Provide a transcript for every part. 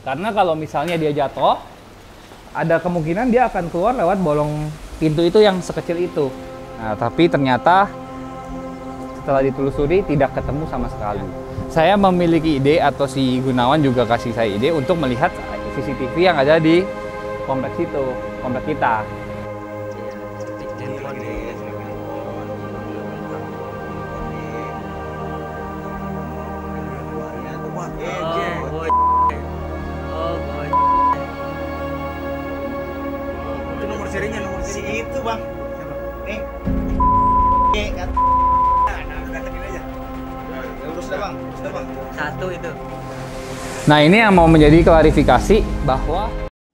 Karena kalau misalnya dia jatuh, ada kemungkinan dia akan keluar lewat bolong pintu itu yang sekecil itu. Nah, tapi ternyata setelah ditelusuri tidak ketemu sama sekali. Saya memiliki ide, atau si Gunawan juga kasih saya ide untuk melihat CCTV yang ada di kompleks itu, kompleks kita. Itu nomor serinya, nomor si itu bang. Nih. Katakin aja. Urus dah bang, urus dah bang. Satu itu. Nah, ini yang mau menjadi klarifikasi bahwa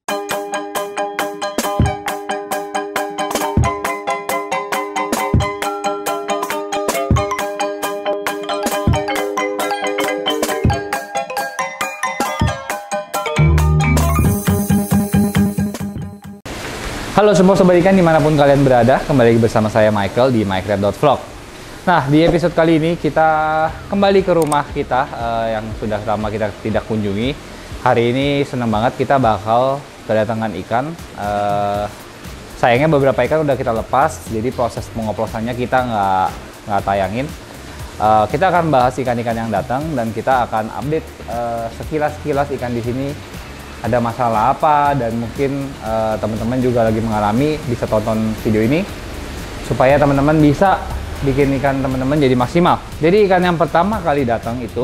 halo semua sobat ikan dimanapun kalian berada, kembali bersama saya Michael di mycrab.vlog. Nah, di episode kali ini kita kembali ke rumah kita yang sudah lama kita tidak kunjungi. Hari ini senang banget kita bakal kedatangan ikan. Sayangnya beberapa ikan udah kita lepas, jadi proses pengoplosannya kita nggak tayangin. Kita akan bahas ikan-ikan yang datang dan kita akan update sekilas-sekilas ikan di sini. Ada masalah apa, dan mungkin teman-teman juga lagi mengalami, bisa tonton video ini supaya teman-teman bisa bikin ikan teman-teman jadi maksimal. Jadi ikan yang pertama kali datang itu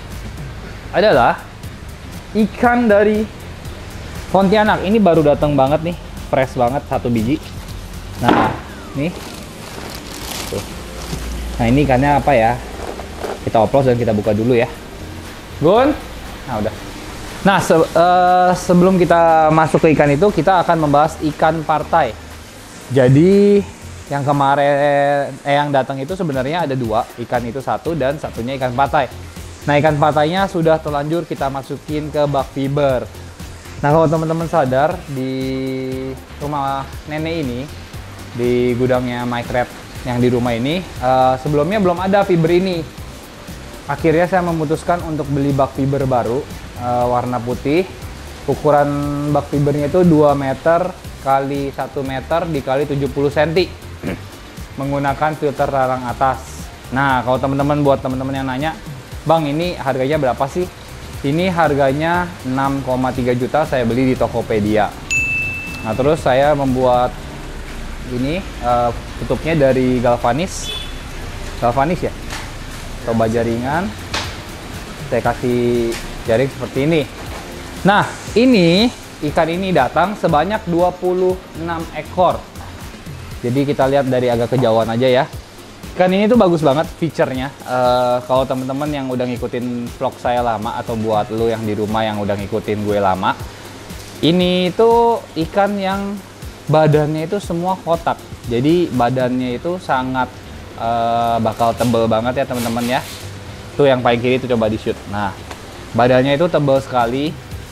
adalah ikan dari Pontianak. Ini baru datang banget nih, fresh banget, 1 biji. Nah, nih tuh. Nah, ini ikannya apa ya, kita oplos dan kita buka dulu ya, Gun. Nah, udah. Nah, sebelum kita masuk ke ikan itu, kita akan membahas ikan partai. Jadi yang kemarin yang datang itu sebenarnya ada 2, ikan itu 1 dan satunya ikan partai. Nah, ikan partainya sudah terlanjur kita masukin ke bak fiber. Nah, kalau teman-teman sadar, di rumah nenek ini, di gudangnya mycrab yang di rumah ini, sebelumnya belum ada fiber ini. Akhirnya saya memutuskan untuk beli bak fiber baru, warna putih. Ukuran bak fibernya itu 2 meter kali 1 meter dikali 70 cm menggunakan filter larang atas. Nah, kalau teman-teman, buat teman-teman yang nanya, bang ini harganya berapa sih? Ini harganya 6,3 juta, saya beli di Tokopedia. Nah, terus saya membuat ini tutupnya dari galvanis ya, atau baja ringan. Saya kasih jaring seperti ini. Nah, ini ikan ini datang sebanyak 26 ekor. Jadi kita lihat dari agak kejauhan aja ya. Ikan ini tuh bagus banget feature-nya. Kalau teman-teman yang udah ngikutin vlog saya lama, atau buat lu yang di rumah yang udah ngikutin gue lama, ini tuh ikan yang badannya itu semua kotak. Jadi badannya itu sangat bakal tebel banget ya teman-teman ya. Tuh yang paling kiri itu coba di shoot. Nah, badannya itu tebal sekali.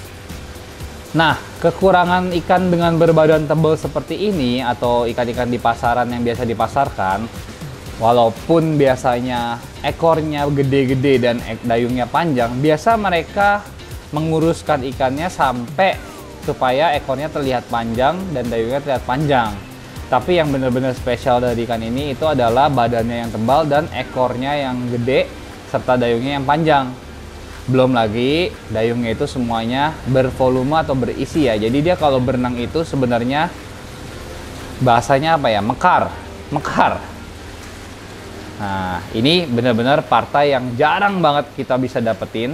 Nah, kekurangan ikan dengan berbadan tebal seperti ini, atau ikan-ikan di pasaran yang biasa dipasarkan, walaupun biasanya ekornya gede-gede dan dayungnya panjang, biasa mereka menguruskan ikannya sampai supaya ekornya terlihat panjang dan dayungnya terlihat panjang. Tapi yang benar-benar spesial dari ikan ini itu adalah badannya yang tebal dan ekornya yang gede serta dayungnya yang panjang. Belum lagi dayungnya itu semuanya bervolume atau berisi ya. Jadi dia kalau berenang itu sebenarnya bahasanya apa ya? Mekar. Nah, ini benar-benar partai yang jarang banget kita bisa dapetin.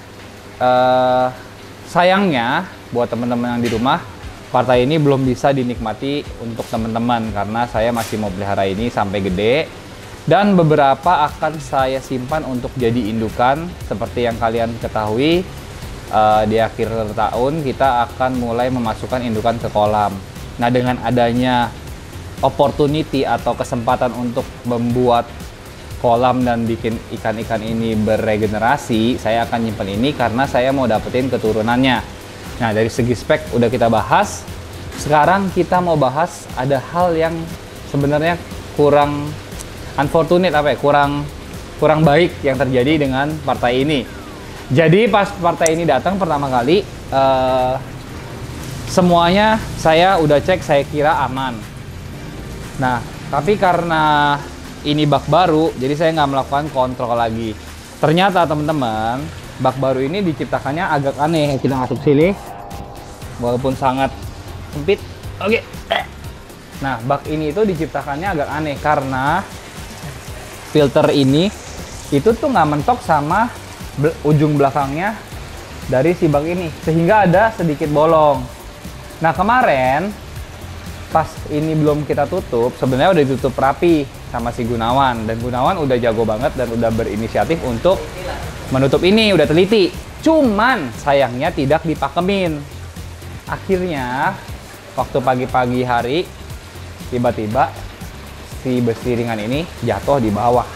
Sayangnya buat teman-teman yang di rumah, partai ini belum bisa dinikmati untuk teman-teman karena saya masih mau pelihara ini sampai gede. Dan beberapa akan saya simpan untuk jadi indukan. Seperti yang kalian ketahui, di akhir tahun kita akan mulai memasukkan indukan ke kolam. Nah, dengan adanya opportunity atau kesempatan untuk membuat kolam dan bikin ikan-ikan ini beregenerasi, saya akan nyimpan ini karena saya mau dapetin keturunannya. Nah, dari segi spek udah kita bahas. Sekarang kita mau bahas ada hal yang sebenarnya kurang unfortunate, kurang baik yang terjadi dengan partai ini. Jadi pas partai ini datang pertama kali, semuanya saya udah cek, saya kira aman. Nah, tapi karena ini bak baru, jadi saya nggak melakukan kontrol lagi. Ternyata teman-teman, bak baru ini diciptakannya agak aneh. Kita masuk sini, walaupun sangat sempit. Oke. Nah, bak ini itu diciptakannya agak aneh karena filter ini itu tuh nggak mentok sama ujung belakangnya dari si bak ini, sehingga ada sedikit bolong. Nah, kemarin pas ini belum kita tutup, sebenarnya udah ditutup rapi sama si Gunawan, dan Gunawan udah jago banget dan udah berinisiatif untuk menutup ini, udah teliti. Cuman sayangnya tidak dipakemin. Akhirnya waktu pagi-pagi hari tiba-tiba si besi ringan ini jatuh di bawah.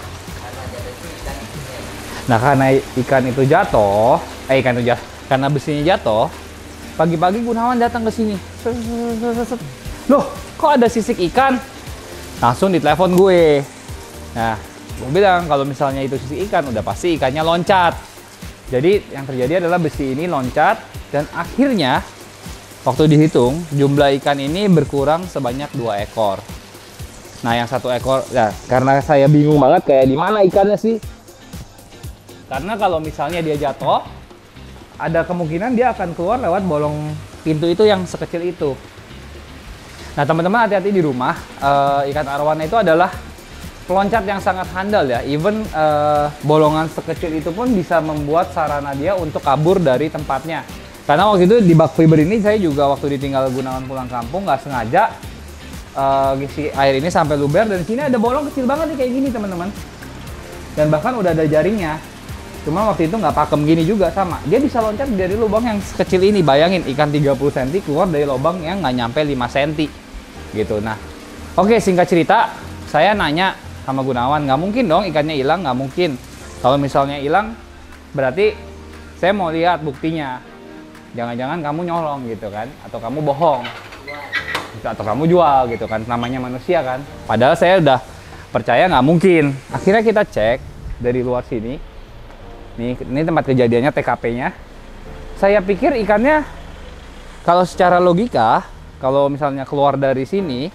Nah, karena ikan itu jatuh, karena besinya jatuh, pagi-pagi Gunawan datang ke sini. Loh, kok ada sisik ikan? Langsung ditelepon gue. Nah, gue bilang kalau misalnya itu sisik ikan, udah pasti ikannya loncat. Jadi yang terjadi adalah besi ini loncat, dan akhirnya waktu dihitung jumlah ikan ini berkurang sebanyak 2 ekor. Nah, yang 1 ekor, ya karena saya bingung banget kayak di mana ikannya sih. Karena kalau misalnya dia jatuh, ada kemungkinan dia akan keluar lewat bolong pintu itu yang sekecil itu. Nah, teman-teman hati-hati di rumah. Ikan arwana itu adalah peloncat yang sangat handal ya. Even bolongan sekecil itu pun bisa membuat sarana dia untuk kabur dari tempatnya. Karena waktu itu di bak fiber ini saya juga waktu ditinggal Gunawan pulang kampung nggak sengaja ngisi air ini sampai luber, dan sini ada bolong kecil banget nih kayak gini teman-teman. Dan bahkan udah ada jaringnya. Cuma waktu itu nggak pakem gini juga sama. Dia bisa loncat dari lubang yang sekecil ini. Bayangin ikan 30 cm keluar dari lubang yang nggak nyampe 5 cm. Gitu. Nah, oke, singkat cerita, saya nanya sama Gunawan, nggak mungkin dong ikannya hilang, nggak mungkin. Kalau misalnya hilang, berarti saya mau lihat buktinya. Jangan-jangan kamu nyolong gitu kan, atau kamu bohong, atau kamu jual gitu kan, namanya manusia kan. Padahal saya udah percaya nggak mungkin. Akhirnya kita cek dari luar sini. Ini tempat kejadiannya, TKP-nya. Saya pikir ikannya, kalau secara logika, kalau misalnya keluar dari sini,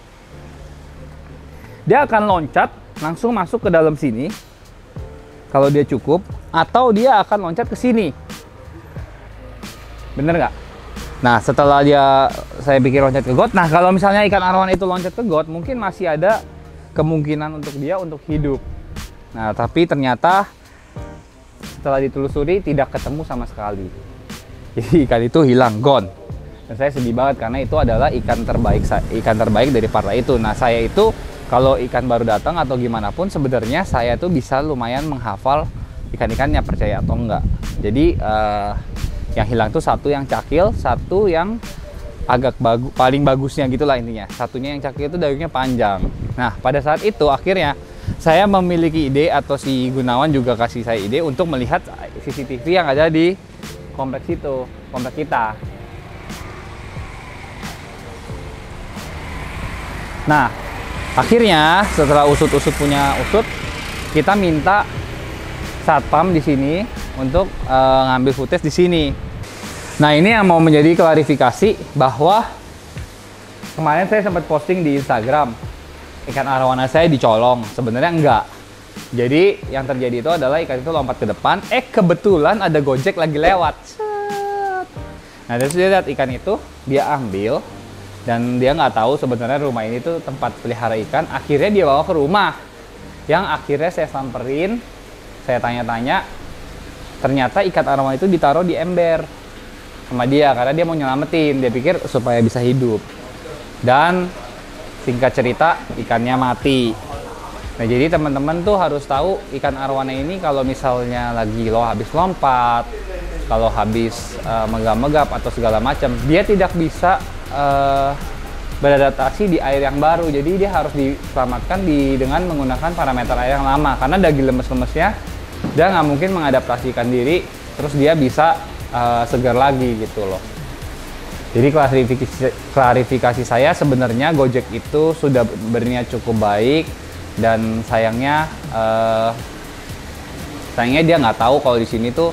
dia akan loncat langsung masuk ke dalam sini, kalau dia cukup, atau dia akan loncat ke sini. Bener nggak? Nah, setelah saya pikir loncat ke got, nah kalau misalnya ikan arwana itu loncat ke got, mungkin masih ada kemungkinan untuk dia untuk hidup. Nah, tapi ternyata setelah ditelusuri tidak ketemu sama sekali. Jadi ikan itu hilang, gone. Dan saya sedih banget karena itu adalah ikan terbaik dari para itu. Nah, saya itu kalau ikan baru datang atau gimana pun, sebenarnya saya tuh bisa lumayan menghafal ikan-ikannya, percaya atau enggak. Jadi yang hilang tuh satu yang cakil, satu yang agak paling bagusnya gitulah intinya. Satunya yang cakil itu dagunya panjang. Nah, pada saat itu akhirnya saya memiliki ide, atau si Gunawan juga kasih saya ide untuk melihat CCTV yang ada di kompleks itu, kompleks kita. Nah, akhirnya setelah usut-usut punya usut, kita minta satpam di sini untuk ngambil footage di sini. Nah, ini yang mau menjadi klarifikasi bahwa kemarin saya sempat posting di Instagram, ikan arwana saya dicolong. Sebenarnya enggak. Jadi yang terjadi itu adalah ikan itu lompat ke depan, kebetulan ada Gojek lagi lewat. Nah, terus dia lihat ikan itu, dia ambil, dan dia nggak tahu sebenarnya rumah ini tuh tempat pelihara ikan. Akhirnya dia bawa ke rumah, yang akhirnya saya samperin, saya tanya-tanya, ternyata ikan arwana itu ditaruh di ember sama dia karena dia mau nyelamatin, dia pikir supaya bisa hidup. Dan singkat cerita, ikannya mati. Nah, jadi teman-teman tuh harus tahu ikan arwana ini kalau misalnya lagi habis lompat, kalau habis megap-megap atau segala macam, dia tidak bisa beradaptasi di air yang baru. Jadi dia harus diselamatkan dengan menggunakan parameter air yang lama, karena daging lemes-lemesnya dia nggak mungkin mengadaptasikan diri terus dia bisa segar lagi gitu loh. Jadi klarifikasi saya, sebenarnya Gojek itu sudah berniat cukup baik, dan sayangnya dia nggak tahu kalau di sini tuh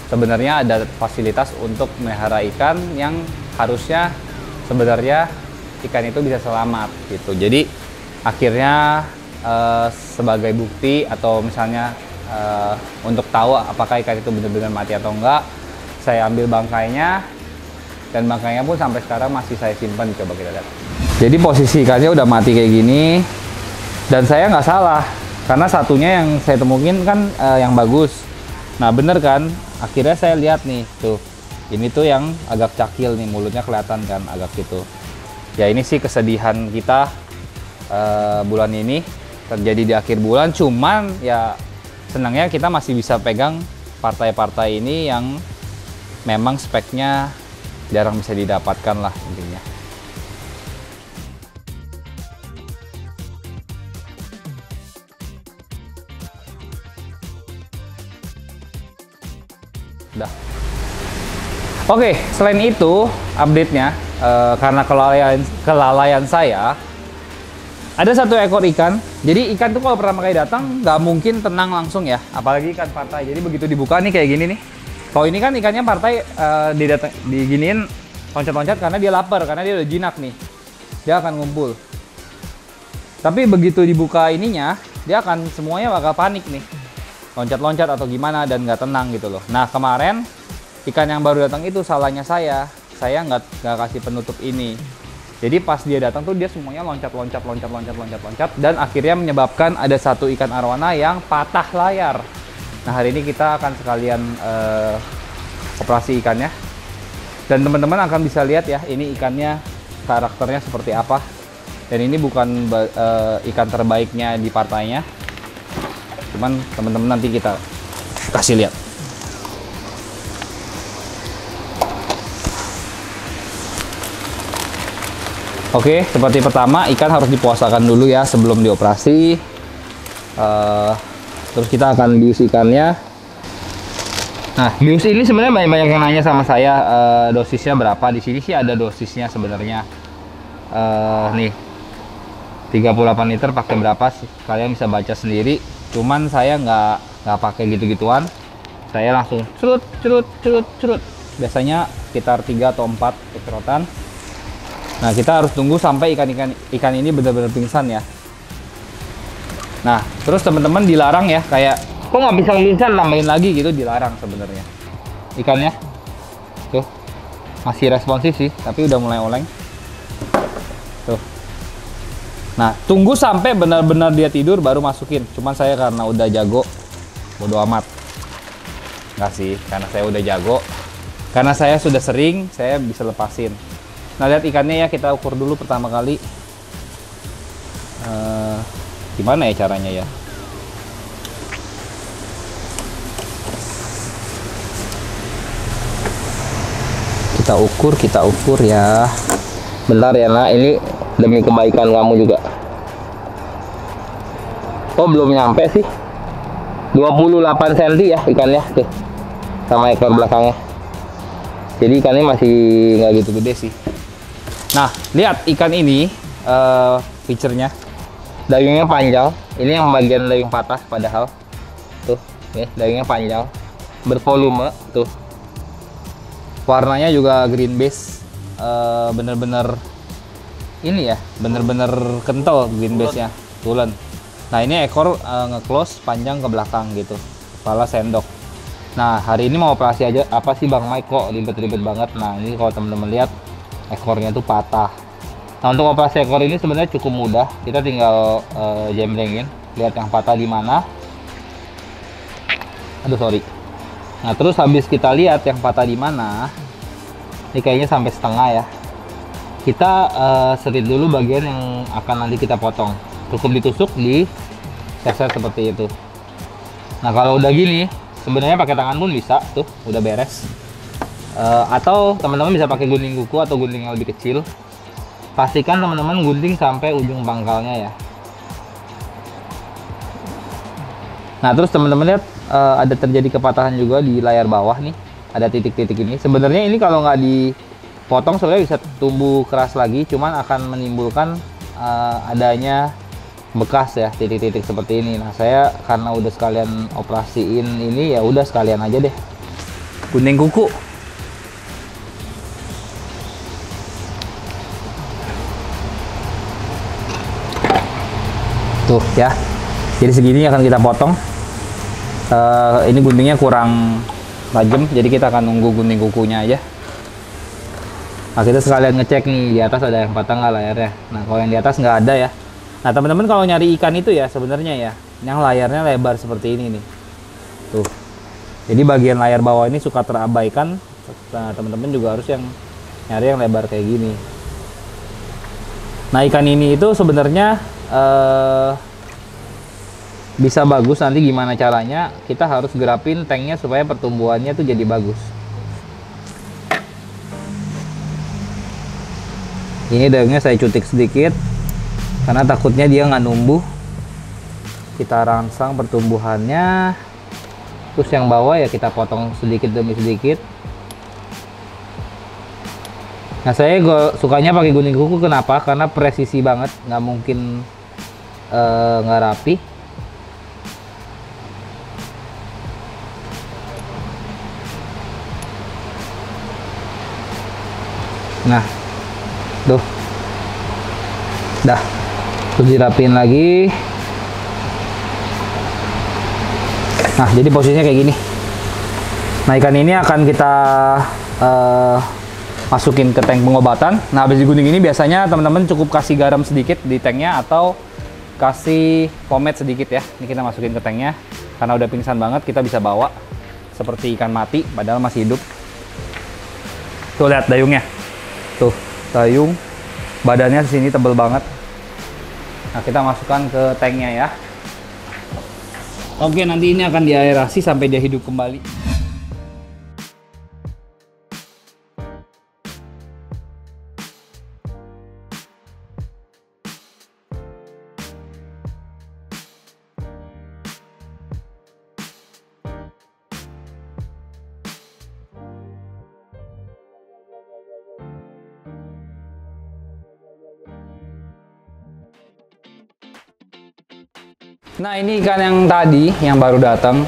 sebenarnya ada fasilitas untuk melihara ikan yang harusnya sebenarnya ikan itu bisa selamat gitu. Jadi akhirnya sebagai bukti atau misalnya untuk tahu apakah ikan itu benar-benar mati atau enggak, saya ambil bangkainya, dan bangkainya pun sampai sekarang masih saya simpan. Coba kita lihat. Jadi posisi ikannya udah mati kayak gini, dan saya nggak salah karena satunya yang saya temuin kan yang bagus. Nah bener kan, akhirnya saya lihat nih tuh, ini tuh yang agak cakil nih, mulutnya kelihatan kan agak gitu. Ya ini sih kesedihan kita bulan ini terjadi di akhir bulan, cuman ya senangnya kita masih bisa pegang partai-partai ini yang memang speknya jarang bisa didapatkan lah intinya. Udah. Oke, selain itu update-nya karena kelalaian saya, ada satu ekor ikan. Jadi ikan tuh kalau pertama kali datang nggak mungkin tenang langsung ya, apalagi ikan partai. Jadi begitu dibuka nih kayak gini nih. Kalau ini kan ikannya partai diginiin loncat-loncat karena dia lapar, karena dia udah jinak nih. Dia akan ngumpul. Tapi begitu dibuka ininya, dia akan semuanya bakal panik nih. Loncat-loncat atau gimana dan nggak tenang gitu loh. Nah kemarin ikan yang baru datang itu salahnya saya nggak kasih penutup ini. Jadi pas dia datang tuh dia semuanya loncat-loncat dan akhirnya menyebabkan ada satu ikan arwana yang patah layar. Nah hari ini kita akan sekalian operasi ikannya, dan teman-teman akan bisa lihat ya ini ikannya karakternya seperti apa. Dan ini bukan ikan terbaiknya di partainya, cuman teman-teman nanti kita kasih lihat. Oke, seperti pertama ikan harus dipuasakan dulu ya sebelum dioperasi. Terus kita akan bius ikannya. Nah, bius ini sebenarnya banyak yang nanya sama saya dosisnya berapa. Di sini sih ada dosisnya sebenarnya. Nih 38 liter pakai berapa sih? Kalian bisa baca sendiri. Cuman saya nggak pakai gitu-gituan. Saya langsung curut. Biasanya sekitar 3 atau 4 cerotan. Nah kita harus tunggu sampai ikan ini benar-benar pingsan ya. Nah terus teman-teman dilarang ya, kayak kok nggak bisa pingsan nambahin lagi gitu, dilarang sebenarnya. Ikannya tuh masih responsif sih, tapi udah mulai oleng tuh. Nah tunggu sampai benar-benar dia tidur baru masukin. Cuman saya karena udah jago, bodo amat. Nggak sih, karena saya udah jago, karena saya sudah sering, saya bisa lepasin. Nah lihat ikannya ya, kita ukur dulu pertama kali. Gimana ya caranya ya? Kita ukur ya. Bentar ya nak, ini demi kebaikan kamu juga. Oh belum nyampe sih. 28 cm ya ikannya tuh, sama ekor belakangnya. Jadi ikannya masih nggak gitu gede sih. Nah, lihat ikan ini feature-nya. Dagingnya panjang. Ini yang bagian daging patah padahal. Tuh, ya, dagingnya panjang. Bervolume tuh. Warnanya juga green base. Bener-bener ini ya, bener-bener kental green base-nya. Tulen. Nah, ini ekor nge-close panjang ke belakang gitu. Kepala sendok. Nah, hari ini mau operasi aja. Apa sih Bang Mike kok ribet-ribet banget? Nah, ini kalau teman-teman lihat ekornya tuh patah. Nah untuk operasi ekor ini sebenarnya cukup mudah. Kita tinggal jembrengin, lihat yang patah di mana. Aduh sorry. Nah terus habis kita lihat yang patah di mana, ini kayaknya sampai setengah ya. Kita serit dulu bagian yang akan nanti kita potong. Cukup ditusuk di set seperti itu. Nah kalau udah gini, sebenarnya pakai tangan pun bisa. Tuh udah beres. Atau teman-teman bisa pakai gunting kuku atau gunting yang lebih kecil. Pastikan teman-teman gunting sampai ujung pangkalnya ya. Nah terus teman-teman lihat ada terjadi kepatahan juga di layar bawah nih, ada titik-titik ini. Sebenarnya ini kalau nggak dipotong sebenarnya bisa tumbuh keras lagi, cuman akan menimbulkan adanya bekas ya, titik-titik seperti ini. Nah saya karena udah sekalian operasiin ini ya udah sekalian aja deh. Kuning kuku. Tuh ya. Jadi segini akan kita potong. Ini guntingnya kurang tajam, jadi kita akan nunggu gunting kukunya aja. Nah, kita sekalian ngecek nih di atas ada yang patah nggak layarnya. Nah, kalau yang di atas nggak ada ya. Nah, teman-teman kalau nyari ikan itu ya sebenarnya ya, yang layarnya lebar seperti ini nih. Tuh. Jadi bagian layar bawah ini suka terabaikan. Nah, teman-teman juga harus yang nyari yang lebar kayak gini. Nah, ikan ini itu sebenarnya bisa bagus. Nanti gimana caranya, kita harus gerapin tanknya supaya pertumbuhannya tuh jadi bagus. Ini daunnya saya cutik sedikit karena takutnya dia nggak numbuh. Kita rangsang pertumbuhannya. Terus yang bawah ya kita potong sedikit demi sedikit. Nah, saya sukanya pakai gunting kuku. Kenapa? Karena presisi banget, nggak mungkin nggak rapi. Nah, tuh, dah, terus dirapiin lagi. Nah, jadi posisinya kayak gini. Nah, ikan ini akan kita masukin ke tank pengobatan. Nah, habis digunting ini biasanya teman-teman cukup kasih garam sedikit di tanknya atau kasih pomade sedikit ya. Ini kita masukin ke tanknya. Karena udah pingsan banget, kita bisa bawa seperti ikan mati, padahal masih hidup. Tuh, lihat dayungnya. Tuh, dayung. Badannya di sini tebel banget. Nah, kita masukkan ke tanknya ya. Oke, nanti ini akan diaerasi sampai dia hidup kembali. Nah, ini ikan yang tadi yang baru datang.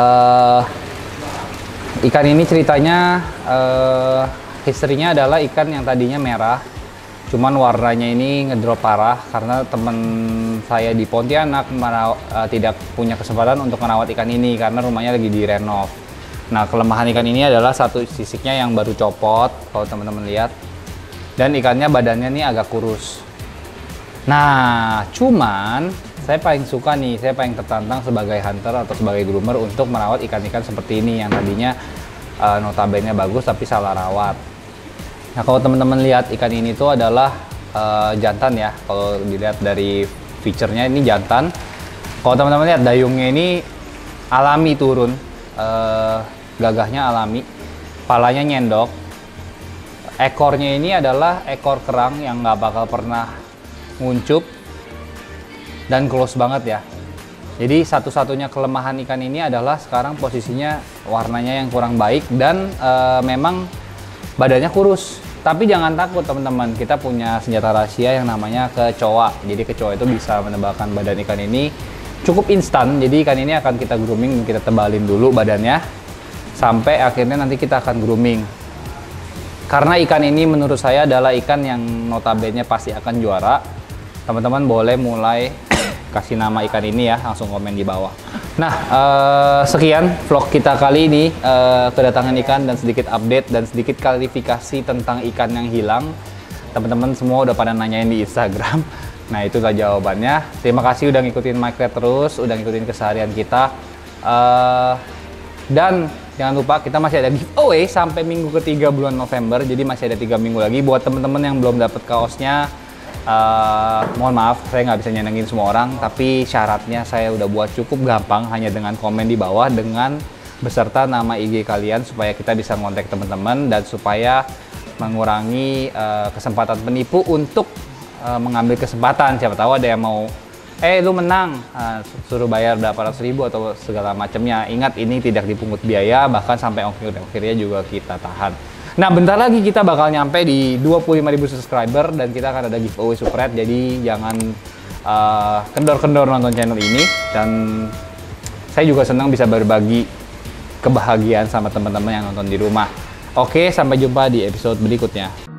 Ikan ini ceritanya historinya adalah ikan yang tadinya merah, cuman warnanya ini ngedrop parah karena teman saya di Pontianak tidak punya kesempatan untuk merawat ikan ini karena rumahnya lagi direnov. Nah, kelemahan ikan ini adalah satu sisiknya yang baru copot, kalau teman-teman lihat, dan ikannya badannya nih agak kurus. Nah, cuman saya paling suka nih, saya paling tertantang sebagai hunter atau sebagai groomer untuk merawat ikan-ikan seperti ini yang tadinya notabene bagus tapi salah rawat. Nah, kalau teman-teman lihat ikan ini tuh adalah jantan ya. Kalau dilihat dari feature-nya ini jantan. Kalau teman-teman lihat dayungnya ini alami turun, gagahnya alami, palanya nyendok. Ekornya ini adalah ekor kerang yang nggak bakal pernah nguncup dan close banget ya. Jadi satu-satunya kelemahan ikan ini adalah sekarang posisinya warnanya yang kurang baik dan memang badannya kurus. Tapi jangan takut teman-teman, kita punya senjata rahasia yang namanya kecoa. Jadi kecoa itu bisa menebalkan badan ikan ini cukup instan. Jadi ikan ini akan kita grooming, kita tebalin dulu badannya sampai akhirnya nanti kita akan grooming. Karena ikan ini menurut saya adalah ikan yang notabene pasti akan juara. Teman-teman boleh mulai kasih nama ikan ini ya, langsung komen di bawah. Nah, sekian vlog kita kali ini, kedatangan ikan dan sedikit update dan sedikit klarifikasi tentang ikan yang hilang. Teman-teman semua udah pada nanyain di Instagram. Nah, itulah jawabannya. Terima kasih udah ngikutin MyCred terus, udah ngikutin keseharian kita. Dan jangan lupa kita masih ada giveaway sampai minggu ketiga bulan November. Jadi masih ada 3 minggu lagi buat teman-teman yang belum dapat kaosnya. Mohon maaf, saya nggak bisa nyenengin semua orang, tapi syaratnya saya udah buat cukup gampang, hanya dengan komen di bawah dengan beserta nama IG kalian supaya kita bisa ngontek teman-teman dan supaya mengurangi kesempatan penipu untuk mengambil kesempatan. Siapa tahu ada yang mau, lu menang, suruh bayar 800.000 atau segala macamnya. Ingat, ini tidak dipungut biaya, bahkan sampai ongkir-ongkirnya juga kita tahan. Nah, bentar lagi kita bakal nyampe di 25.000 subscriber dan kita akan ada giveaway Supret. Jadi jangan kendor-kendor nonton channel ini. Dan saya juga senang bisa berbagi kebahagiaan sama teman-teman yang nonton di rumah. Oke, sampai jumpa di episode berikutnya.